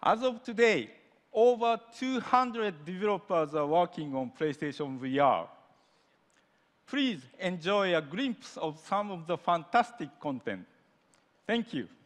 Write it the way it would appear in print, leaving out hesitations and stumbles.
As of today, over 200 developers are working on PlayStation VR. Please enjoy a glimpse of some of the fantastic content. Thank you.